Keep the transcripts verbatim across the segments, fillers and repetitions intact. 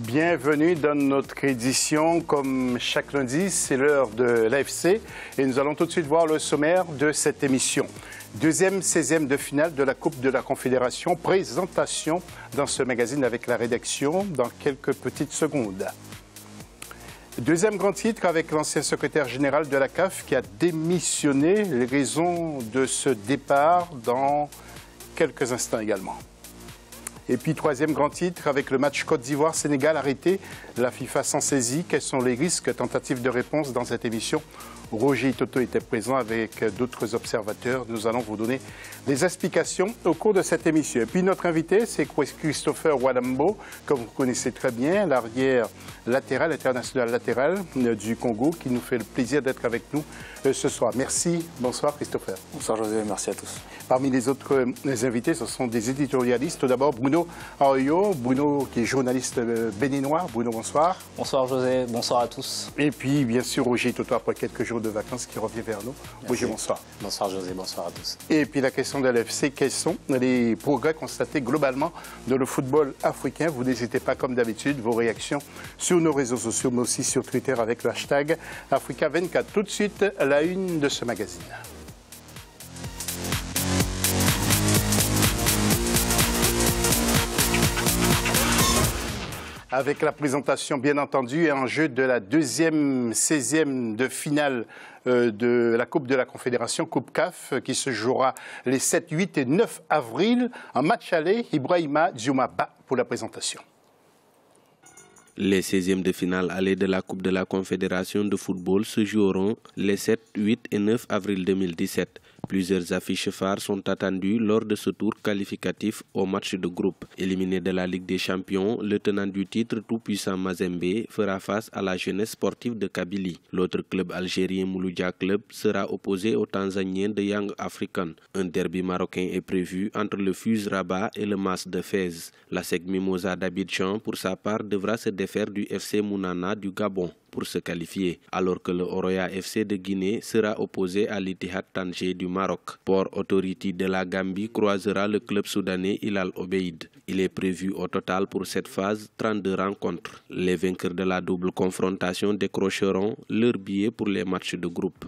Bienvenue dans notre édition. Comme chaque lundi, c'est l'heure de l'A F C et nous allons tout de suite voir le sommaire de cette émission. Deuxième, seizième de finale de la Coupe de la Confédération. Présentation dans ce magazine avec la rédaction dans quelques petites secondes. Deuxième grand titre avec l'ancien secrétaire général de la C A F qui a démissionné. Les raisons de ce départ dans quelques instants également. Et puis troisième grand titre avec le match Côte d'Ivoire-Sénégal arrêté. La FIFA s'en saisit. Quels sont les risques? Tentative de réponse dans cette émission. Roger Itoto était présent avec d'autres observateurs. Nous allons vous donner des explications au cours de cette émission. Et puis notre invité, c'est Christopher Wadambo, que vous connaissez très bien, l'arrière latéral, international latéral du Congo, qui nous fait le plaisir d'être avec nous ce soir. Merci. Bonsoir Christopher. Bonsoir José, merci à tous. Parmi les autres invités, ce sont des éditorialistes. Tout d'abord, Bruno Arroyo, Bruno qui est journaliste béninois. Bruno, bonsoir. Bonsoir José, bonsoir à tous. Et puis, bien sûr, Roger Itoto, après quelques jours de vacances, qui revient vers nous. Merci. Roger, bonsoir. Bonsoir José, bonsoir à tous. Et puis la question de l'A F C, quels sont les progrès constatés globalement dans le football africain? Vous n'hésitez pas, comme d'habitude, vos réactions sur nos réseaux sociaux, mais aussi sur Twitter avec le hashtag Africa vingt-quatre. Tout de suite, la une de ce magazine. Avec la présentation, bien entendu, et en jeu de la deuxième seizième de finale euh, de la Coupe de la Confédération, Coupe C A F, qui se jouera les sept, huit et neuf avril. En match aller, Ibrahima Dioumaba pour la présentation. Les seizièmes de finale aller de la Coupe de la Confédération de football se joueront les sept, huit et neuf avril deux mille dix-sept. Plusieurs affiches phares sont attendues lors de ce tour qualificatif au match de groupe. Éliminé de la Ligue des Champions, le tenant du titre tout-puissant Mazembe fera face à la jeunesse sportive de Kabylie. L'autre club algérien Mouloudia Club sera opposé au Tanzanien de Young African. Un derby marocain est prévu entre le F U S Rabat et le M A S de Fès. La S E C Mimosa d'Abidjan, pour sa part, devra se défaire du F C Mounana du Gabon pour se qualifier, alors que le Oroya F C de Guinée sera opposé à l'Ittihad Tanger du Maroc. Port Authority de la Gambie croisera le club soudanais Hilal Obeid. Il est prévu au total pour cette phase trente-deux rencontres. Les vainqueurs de la double confrontation décrocheront leur billet pour les matchs de groupe.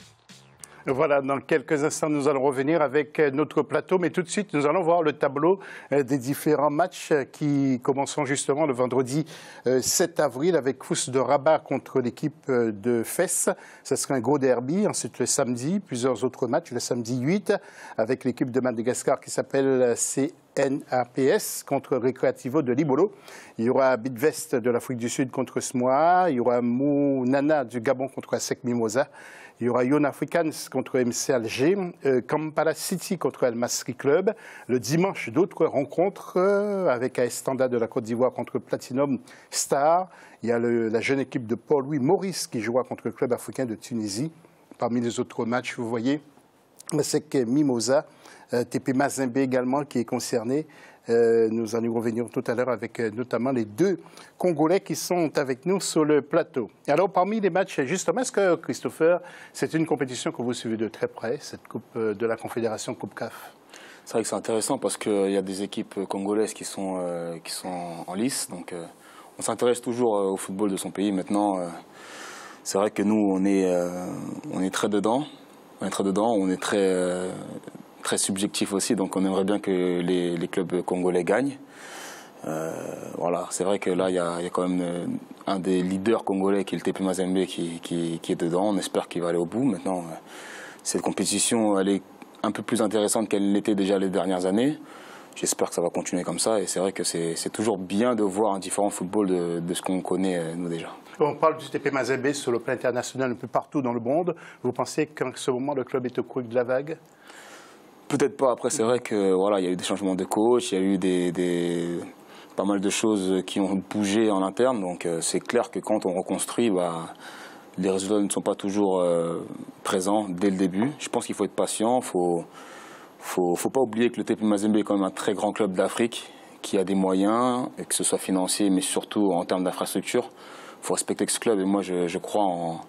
Voilà, dans quelques instants, nous allons revenir avec notre plateau, mais tout de suite, nous allons voir le tableau des différents matchs qui commenceront justement le vendredi sept avril avec Fous de Rabat contre l'équipe de Fès. Ce sera un gros derby. Ensuite, le samedi, plusieurs autres matchs. Le samedi huit, avec l'équipe de Madagascar qui s'appelle C N A P S contre Recreativo de Libolo. Il y aura Bidvest de l'Afrique du Sud contre Smoa. Il y aura Mounana du Gabon contre A S E C Mimosa. Il y aura Young Africans contre M C Alger, euh, Kampala City contre El Masri Club. Le dimanche, d'autres rencontres euh, avec A S Standa de la Côte d'Ivoire contre Platinum Star. Il y a le, la jeune équipe de Paul-Louis Maurice qui jouera contre le club africain de Tunisie. Parmi les autres matchs, vous voyez, A S E C Mimosa, euh, T P Mazembe également qui est concerné. Euh, nous allons revenir tout à l'heure avec euh, notamment les deux Congolais qui sont avec nous sur le plateau. Alors, parmi les matchs, justement, est-ce que, Christopher, c'est une compétition que vous suivez de très près, cette Coupe euh, de la Confédération Coupe C A F? C'est vrai que c'est intéressant parce qu'il y a des équipes congolaises qui sont, euh, qui sont en lice. Donc, euh, on s'intéresse toujours euh, au football de son pays. Maintenant, euh, c'est vrai que nous, on est, euh, on est très dedans. On est très dedans, on est très... Euh, très subjectif aussi, donc on aimerait bien que les, les clubs congolais gagnent. Euh, voilà, c'est vrai que là, il y, y a quand même un des leaders congolais qui est le T P Mazembe qui, qui, qui est dedans. On espère qu'il va aller au bout. Maintenant, cette compétition, elle est un peu plus intéressante qu'elle l'était déjà les dernières années. J'espère que ça va continuer comme ça. Et c'est vrai que c'est toujours bien de voir un différent football de, de ce qu'on connaît, nous, déjà. On parle du T P Mazembe sur le plan international un peu partout dans le monde. Vous pensez qu'en ce moment, le club est au creux de la vague? Peut-être pas. Après, c'est vrai que voilà, il y a eu des changements de coach, il y a eu des, des, pas mal de choses qui ont bougé en interne. Donc, euh, c'est clair que quand on reconstruit, bah, les résultats ne sont pas toujours euh, présents dès le début. Je pense qu'il faut être patient. Il faut, faut, faut pas oublier que le T P Mazembe est quand même un très grand club d'Afrique qui a des moyens, et que ce soit financier, mais surtout en termes d'infrastructure. Il faut respecter ce club. Et moi, je, je crois en,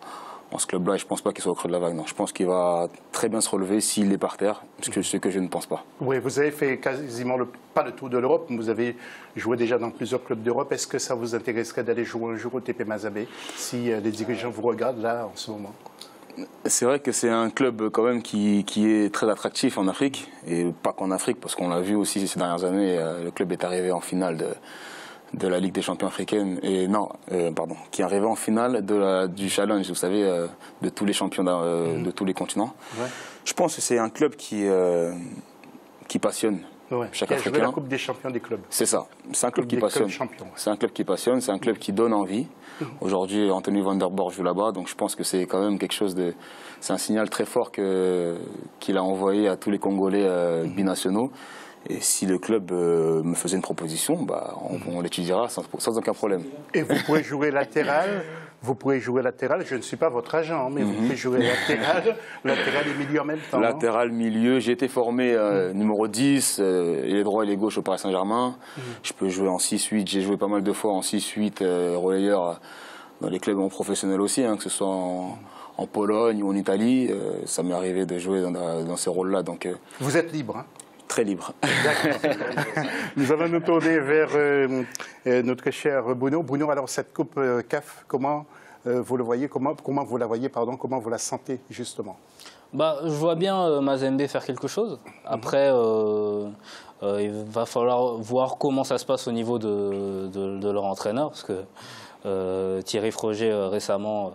en ce club-là, et je ne pense pas qu'il soit au creux de la vague. Non. Je pense qu'il va très bien se relever s'il est par terre, ce que, ce que je ne pense pas. Oui, vous avez fait quasiment le, pas le tour de l'Europe, vous avez joué déjà dans plusieurs clubs d'Europe. Est-ce que ça vous intéresserait d'aller jouer un jour au T P Mazembe si euh, les dirigeants vous regardent là en ce moment? C'est vrai que c'est un club quand même qui, qui est très attractif en Afrique, et pas qu'en Afrique, parce qu'on l'a vu aussi ces dernières années, euh, le club est arrivé en finale de... de la Ligue des champions africaine, et non, euh, pardon, qui est arrivé en finale de la, du challenge, vous savez, euh, de tous les champions de, euh, mmh. de tous les continents. Ouais. Je pense que c'est un club qui, euh, qui passionne ouais. chaque qui a Africain. joué la Coupe des champions des clubs. C'est ça, c'est un club qui passionne. Ouais. C'est un club qui passionne, c'est un club qui donne envie. Mmh. Aujourd'hui, Anthony Van der Borch joue là-bas, donc je pense que c'est quand même quelque chose de... C'est un signal très fort que, qu'il a envoyé à tous les Congolais euh, mmh. binationaux. Et si le club euh, me faisait une proposition, bah, on, on l'étudiera sans, sans aucun problème. Et vous pouvez jouer latéral, vous pouvez jouer latéral, je ne suis pas votre agent, mais mm-hmm. vous pouvez jouer latéral, latéral et milieu en même temps. Latéral, milieu, j'ai été formé euh, mm-hmm. numéro dix, euh, et les droits et les gauches au Paris Saint-Germain. Mm-hmm. Je peux jouer en six huit, j'ai joué pas mal de fois en six huit, euh, relayeur dans les clubs professionnels aussi, hein, que ce soit en, en Pologne ou en Italie. Euh, ça m'est arrivé de jouer dans, dans ces rôles-là. Donc, euh, vous êtes libre, hein? Très libre. Nous allons nous tourner vers euh, euh, notre cher Bruno. Bruno, alors cette coupe euh, C A F, comment euh, vous le voyez, comment, comment vous la voyez, pardon, comment vous la sentez justement? Bah, je vois bien euh, Mazembe faire quelque chose. Après, euh, euh, il va falloir voir comment ça se passe au niveau de, de, de leur entraîneur, parce que euh, Thierry Froger euh, récemment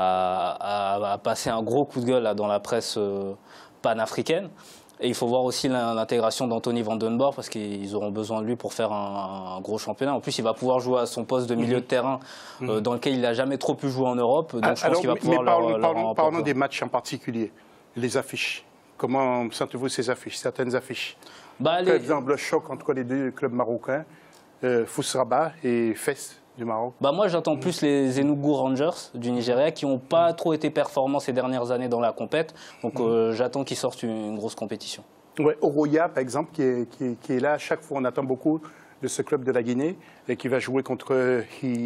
a, a, a passé un gros coup de gueule là, dans la presse euh, panafricaine. Et il faut voir aussi l'intégration d'Anthony Van den Borch parce qu'ils auront besoin de lui pour faire un, un gros championnat. En plus, il va pouvoir jouer à son poste de milieu mmh. de terrain euh, dans lequel il n'a jamais trop pu jouer en Europe. Donc, je Alors, pense qu'il va mais pouvoir parlons, leur, parlons, leur parlons des matchs en particulier, les affiches. Comment sentez-vous ces affiches, certaines affiches? bah, Par les... exemple, le choc entre les deux clubs marocains, euh, Fous Rabat et Fès du Maroc. Bah moi, j'attends mmh. plus les Enugu Rangers du Nigeria qui n'ont pas mmh. trop été performants ces dernières années dans la compète. Donc, mmh. euh, j'attends qu'ils sortent une, une grosse compétition. Ouais, Oroya, par exemple, qui est, qui, est, qui est là. Chaque fois, on attend beaucoup de ce club de la Guinée et qui va jouer contre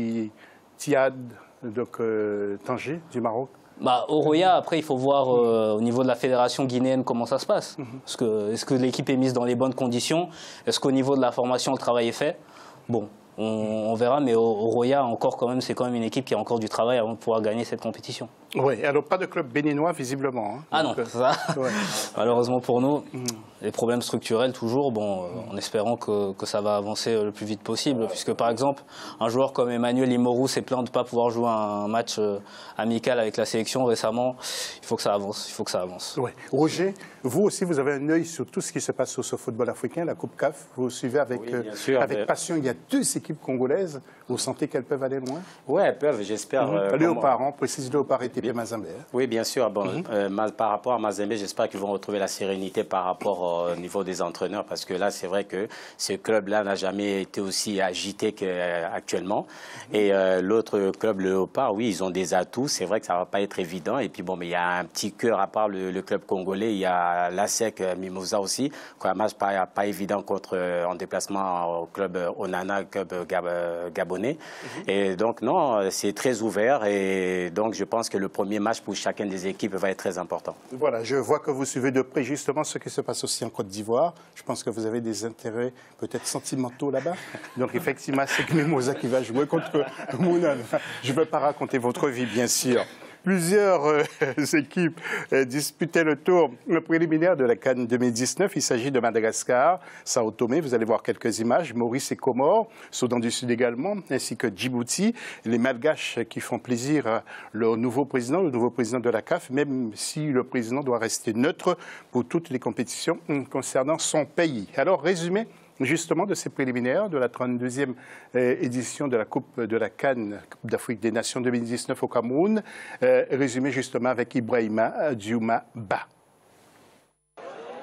Tiad, donc euh, Tanger, du Maroc. Bah, Oroya, après, il faut voir euh, au niveau de la fédération guinéenne comment ça se passe. Mm-hmm. Parce que, est-ce que l'équipe est mise dans les bonnes conditions? Est-ce qu'au niveau de la formation, le travail est fait? Bon, on, on verra, mais Oroya, encore, quand même, c'est quand même une équipe qui a encore du travail avant de pouvoir gagner cette compétition. Oui, alors pas de club béninois, visiblement. Hein. Ah donc, non, ça, ouais. Malheureusement pour nous, mmh. les problèmes structurels toujours, bon, mmh. en espérant que, que ça va avancer le plus vite possible. Puisque par exemple, un joueur comme Emmanuel Imoru s'est plaint de ne pas pouvoir jouer un match euh, amical avec la sélection récemment. Il faut que ça avance, il faut que ça avance. Ouais. Roger, vous aussi, vous avez un œil sur tout ce qui se passe sur ce football africain, la Coupe C A F. Vous suivez avec, oui, euh, sûr, avec mais... passion. Il y a deux équipes congolaises. Vous sentez qu'elles peuvent aller loin? Oui, elles peuvent, j'espère. Mmh. Euh, Léopard, on précise Léopard et T P Mazembe. Oui, bien sûr. Bon, mmh. euh, par rapport à Mazembe, j'espère qu'ils vont retrouver la sérénité par rapport au niveau des entraîneurs, parce que là, c'est vrai que ce club-là n'a jamais été aussi agité qu'actuellement. Mmh. Et euh, l'autre club, le Léopard, oui, ils ont des atouts. C'est vrai que ça ne va pas être évident. Et puis, bon, mais il y a un petit cœur, à part le, le club congolais, il y a l'A S E C Mimosa aussi, qui a un match pas, pas évident contre, en déplacement au club Onana, club Gab, Gabon. Mmh. Et donc, non, c'est très ouvert et donc je pense que le premier match pour chacune des équipes va être très important. Voilà, je vois que vous suivez de près justement ce qui se passe aussi en Côte d'Ivoire. Je pense que vous avez des intérêts peut-être sentimentaux là-bas. Donc, effectivement, c'est Mimosa qui va jouer contre Mounan. Je ne vais pas raconter votre vie, bien sûr. Plusieurs euh, équipes euh, disputaient le tour le préliminaire de la CAN deux mille dix-neuf. Il s'agit de Madagascar, Sao Tomé, vous allez voir quelques images, Maurice et Comores, Soudan du Sud également, ainsi que Djibouti. Les Malgaches qui font plaisir à leur nouveau président, le nouveau président de la C A F, même si le président doit rester neutre pour toutes les compétitions concernant son pays. Alors, résumé justement de ces préliminaires de la trente-deuxième euh, édition de la Coupe de la CAN, Coupe d'Afrique des Nations deux mille dix-neuf au Cameroun, euh, résumé justement avec Ibrahima Diouma Ba.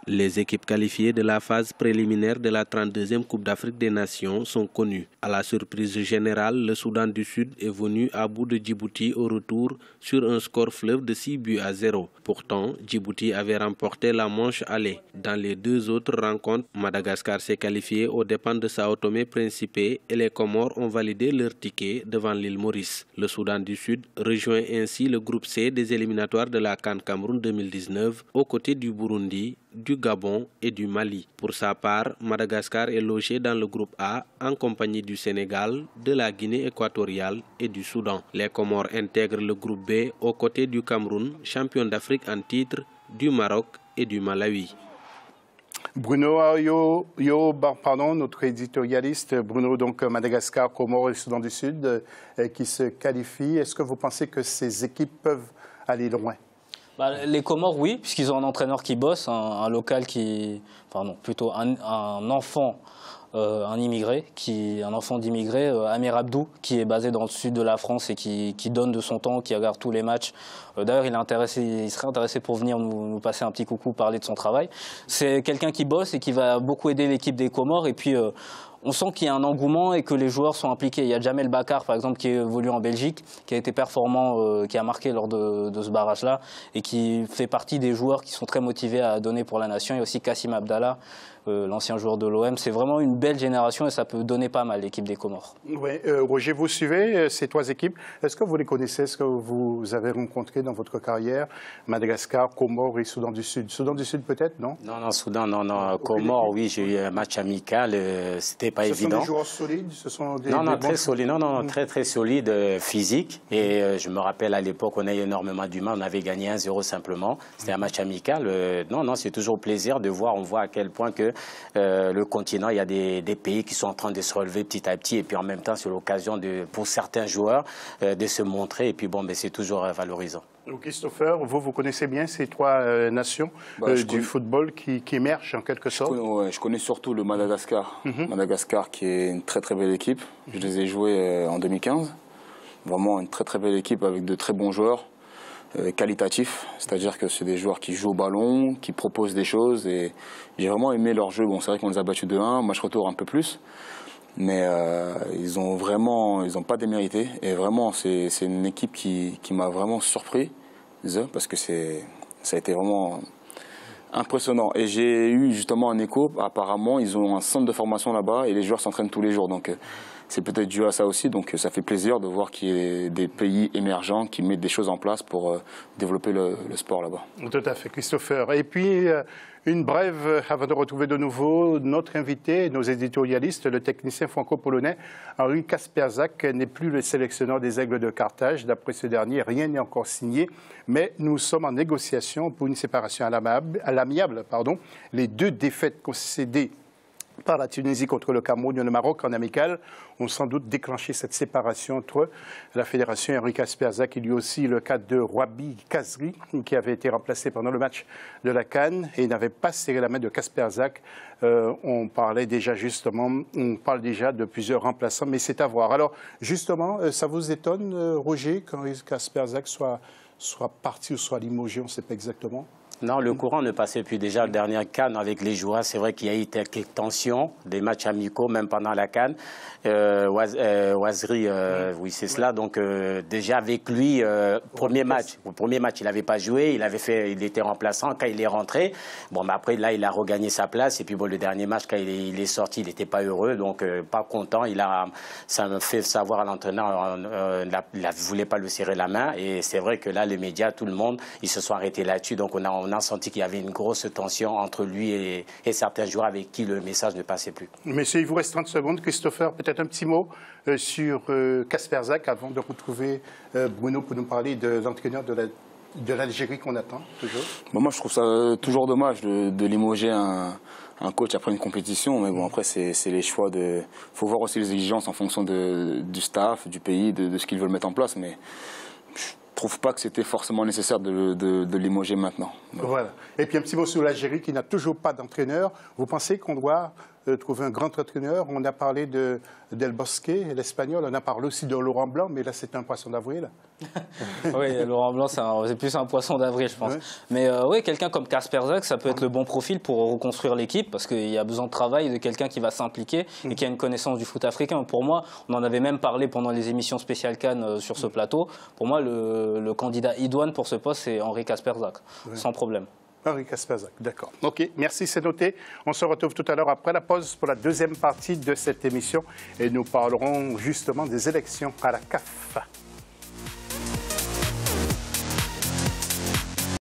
Les équipes qualifiées de la phase préliminaire de la trente-deuxième Coupe d'Afrique des Nations sont connues. À la surprise générale, le Soudan du Sud est venu à bout de Djibouti au retour sur un score fleuve de six buts à zéro. Pourtant, Djibouti avait remporté la manche aller. Dans les deux autres rencontres, Madagascar s'est qualifié aux dépens de Sao Tomé-Principe et les Comores ont validé leur ticket devant l'île Maurice. Le Soudan du Sud rejoint ainsi le groupe C des éliminatoires de la CAN Cameroun deux mille dix-neuf aux côtés du Burundi, du Gabon et du Mali. Pour sa part, Madagascar est logé dans le groupe A en compagnie du Sénégal, de la Guinée équatoriale et du Soudan. Les Comores intègrent le groupe B aux côtés du Cameroun, champion d'Afrique en titre, du Maroc et du Malawi. Bruno, yo, yo, pardon, notre éditorialiste, Bruno, donc Madagascar, Comores et Soudan du Sud, euh, qui se qualifient. Est-ce que vous pensez que ces équipes peuvent aller loin? Bah, les Comores, oui, puisqu'ils ont un entraîneur qui bosse, un, un local qui... Enfin non, plutôt un, un enfant, euh, un immigré, qui, un enfant d'immigré, euh, Amir Abdou, qui est basé dans le sud de la France et qui, qui donne de son temps, qui regarde tous les matchs. Euh, D'ailleurs, il, est intéressé, il serait intéressé pour venir nous, nous passer un petit coucou, parler de son travail. C'est quelqu'un qui bosse et qui va beaucoup aider l'équipe des Comores. Et puis... Euh, on sent qu'il y a un engouement et que les joueurs sont impliqués. Il y a Jamel Bakar, par exemple, qui évolue en Belgique, qui a été performant, euh, qui a marqué lors de, de ce barrage-là et qui fait partie des joueurs qui sont très motivés à donner pour la nation. Il y a aussi Kassim Abdallah, euh, l'ancien joueur de l'O M. C'est vraiment une belle génération et ça peut donner pas mal, l'équipe des Comores. Oui, euh, Roger, vous suivez ces trois équipes. Est-ce que vous les connaissez? Est-ce que vous avez rencontré dans votre carrière Madagascar, Comores et Soudan du Sud? Soudan du Sud peut-être, non? Non, non, Soudan, non, non. Comores, oui, j'ai eu un match amical. Euh, C'était pas ce évident. Ce sont des joueurs solides? Ce sont des, non, non, des très bons... solides. Non, non, très, très solides, euh, physique. Et euh, je me rappelle à l'époque, on a eu énormément d'humains. On avait gagné un zéro simplement. C'était un match amical. Euh, non, non, c'est toujours plaisir de voir. On voit à quel point que euh, le continent, il y a des, des pays qui sont en train de se relever petit à petit. Et puis en même temps, c'est l'occasion de, pour certains joueurs euh, de se montrer. Et puis bon, ben, c'est toujours euh, valorisant. Christopher, vous, vous connaissez bien ces trois euh, nations bah, euh, du connais... football qui, qui émergent en quelque sorte? Je connais, ouais, je connais surtout le Madagascar. Mm-hmm. Madagascar qui est une très très belle équipe. Je les ai joués euh, en deux mille quinze. Vraiment une très très belle équipe avec de très bons joueurs, euh, qualitatifs. C'est-à-dire que c'est des joueurs qui jouent au ballon, qui proposent des choses. Et j'ai vraiment aimé leur jeu. Bon, c'est vrai qu'on les a battus deux un, match retour un peu plus. Mais euh, ils ont vraiment, ils n'ont pas démérité. Et vraiment, c'est une équipe qui, qui m'a vraiment surpris, parce que c'est, ça a été vraiment impressionnant. Et j'ai eu justement un écho. Apparemment, ils ont un centre de formation là-bas et les joueurs s'entraînent tous les jours. Donc, c'est peut-être dû à ça aussi. Donc, ça fait plaisir de voir qu'il y ait des pays émergents qui mettent des choses en place pour euh, développer le, le sport là-bas. Tout à fait, Christopher. Et puis, euh, une brève avant de retrouver de nouveau notre invité, nos éditorialistes, le technicien franco-polonais Henri Kasperzak n'est plus le sélectionneur des Aigles de Carthage. D'après ce dernier, rien n'est encore signé, mais nous sommes en négociation pour une séparation à l'amiable. Pardon. Les deux défaites concédées par la Tunisie contre le Cameroun et le Maroc en amical ont sans doute déclenché cette séparation entre la fédération et Henri Kasperzak. Il y a aussi le cas de Wabi Kazri, qui avait été remplacé pendant le match de la CAN et n'avait pas serré la main de Kasperzak. Euh, on parlait déjà justement, on parle déjà de plusieurs remplaçants, mais c'est à voir. Alors justement, ça vous étonne, Roger, qu'Henri Kasperzak soit, soit parti ou soit limogé, on ne sait pas exactement? Non, le courant ne passait plus. Déjà, le dernier CAN avec les joueurs, c'est vrai qu'il y a eu quelques tensions, des matchs amicaux, même pendant la CAN. Euh, Waz, euh, Wazri, euh, oui, c'est cela. Donc, euh, déjà avec lui, euh, premier match, au premier match, il n'avait pas joué, il avait fait, il était remplaçant. Quand il est rentré, bon, mais après, là, il a regagné sa place. Et puis, bon, le dernier match, quand il est, il est sorti, il n'était pas heureux, donc euh, pas content. Il a, ça me fait savoir à l'entraîneur, euh, il ne voulait pas lui serrer la main. Et c'est vrai que là, les médias, tout le monde, ils se sont arrêtés là-dessus. Donc, on a, on a senti qu'il y avait une grosse tension entre lui et, et certains joueurs avec qui le message ne passait plus. Messieurs, il vous reste trente secondes. Christopher, peut-être un petit mot euh, sur euh, Kasperzak avant de retrouver euh, Bruno pour nous parler de l'entraîneur de l'Algérie qu'on attend toujours. Bon, moi, je trouve ça toujours dommage de, de limoger un, un coach après une compétition. Mais bon, après, c'est les choix de... Il faut voir aussi les exigences en fonction de, du staff, du pays, de, de ce qu'ils veulent mettre en place. Mais je ne trouve pas que c'était forcément nécessaire de, de, de limoger maintenant. Voilà. Et puis un petit mot sur l'Algérie qui n'a toujours pas d'entraîneur. Vous pensez qu'on doit euh, trouver un grand entraîneur. On a parlé de Del Bosque, l'Espagnol. On a parlé aussi de Laurent Blanc, mais là, c'est un poisson d'avril. Oui, Laurent Blanc, c'est plus un poisson d'avril, je pense. Ouais. Mais euh, oui, quelqu'un comme Kasper Zak, ça peut être le bon profil pour reconstruire l'équipe, parce qu'il y a besoin de travail, de quelqu'un qui va s'impliquer et qui a une connaissance du foot africain. Pour moi, on en avait même parlé pendant les émissions spéciales Cannes euh, sur ce plateau. Pour moi, le, le candidat idoine pour ce poste, c'est Henri Kasper Zak, ouais. Sans problème. Henri Kasper Zak, d'accord. Ok, merci, c'est noté. On se retrouve tout à l'heure après la pause pour la deuxième partie de cette émission et nous parlerons justement des élections à la C A F.